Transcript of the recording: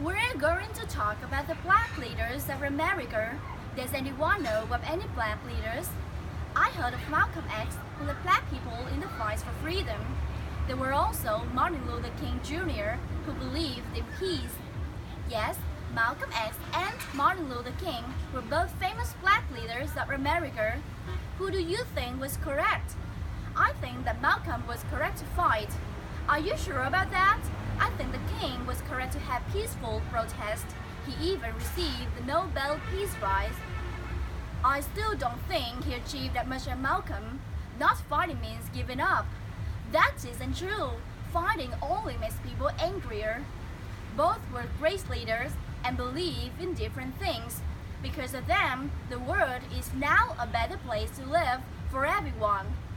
We're going to talk about the black leaders of America. Does anyone know of any black leaders? I heard of Malcolm X, who led black people in the fight for freedom. There were also Martin Luther King Jr., who believed in peace. Yes, Malcolm X and Martin Luther King were both famous black leaders of America. Who do you think was correct? I think that Malcolm was correct to fight. Are you sure about that? I think the King was correct to have peaceful protest. He even received the Nobel Peace Prize. I still don't think he achieved that much as Malcolm. Not fighting means giving up. That isn't true. Fighting only makes people angrier. Both were great leaders and believe in different things. Because of them, the world is now a better place to live for everyone.